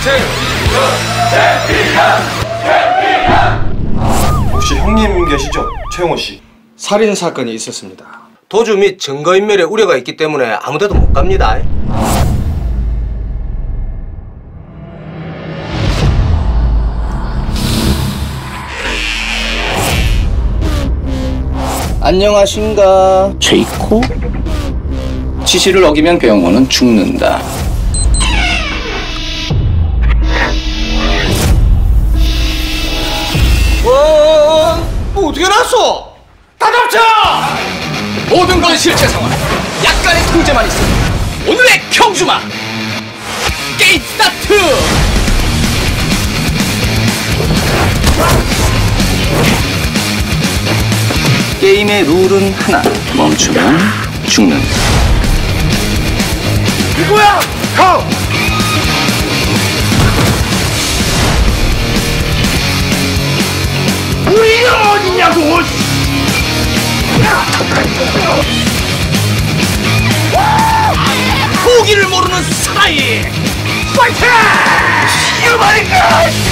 혹시 형님 계시죠? 최용호 씨. 살인 사건이 있었습니다. 도주 및 증거인멸의 우려가 있기 때문에 아무데도 못 갑니다. 안녕하신가? 제이코? 지시를 어기면 병원은 죽는다. 뭐 어떻게 났어? 다 잡자! 모든 건 실제 상황. 약간의 통제만 있어. 오늘의 경주마. 게임 스타트! 게임의 룰은 하나. 멈추면 죽는다. 이거야! 가! 우리가 어디냐고! 포기를 모르는 사나이. 파이팅! 이거 말인가!